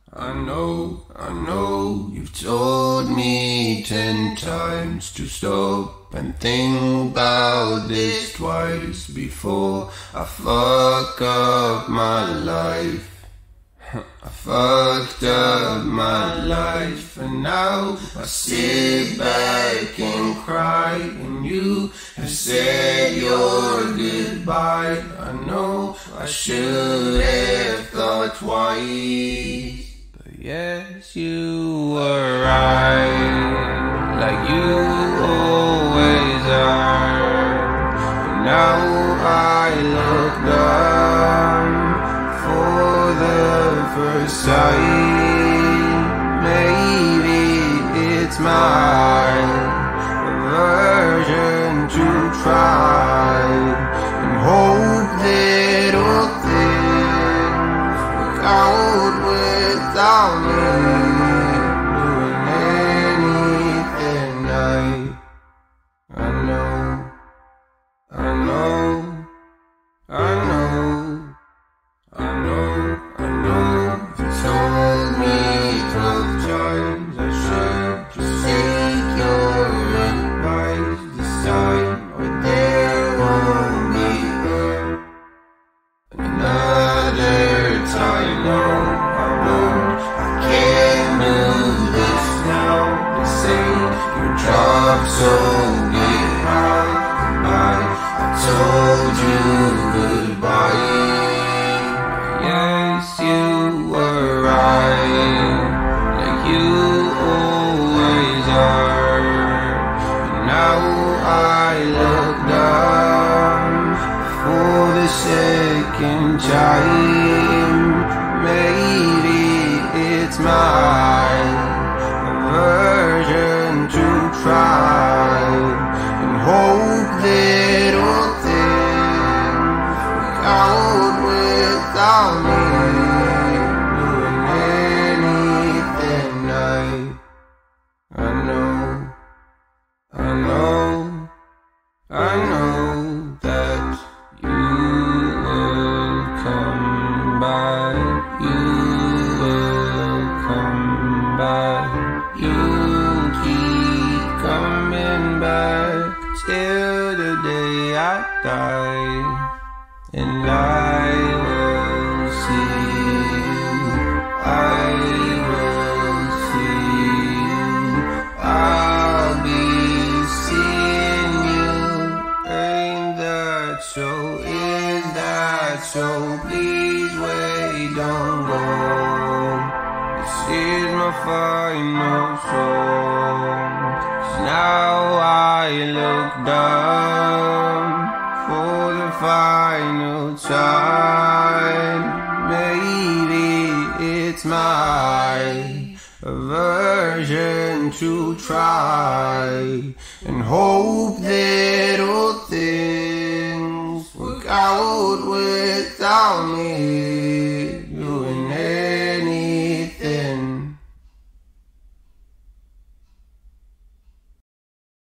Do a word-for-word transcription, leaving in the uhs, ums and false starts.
I know, I know, you've told me ten times to stop and think about this twice before I fuck up my life. I fucked up my life, and now I sit back and cry, and you have said your goodbye. I know I should have thought twice, but yes, you were right, like you always are. And now I look down for the first time. Maybe it's my aversion to try and hope that all things work out without me doing anything. I, I know, I know, I know, I know, I know. You told me twelve times I should just take your advice this time, or there won't be another time. No, I won't. I can't do this now. They say your job, so get high. Goodbye. I told you goodbye. Yes, you were right, like you always are. And now I look down for the second time. Maybe it's my aversion to try and hope that all things work out without me doing anything. I, I know, I know, I know that you will come back, you will come back, you keep coming back till the day I die. And I will see you, I will see you, I'll be seeing you. Ain't that so, is that so? Please wait, don't go. This is my final song. 'Cause now I look down for the final time. Maybe it's my aversion to try and hope that all things work out without me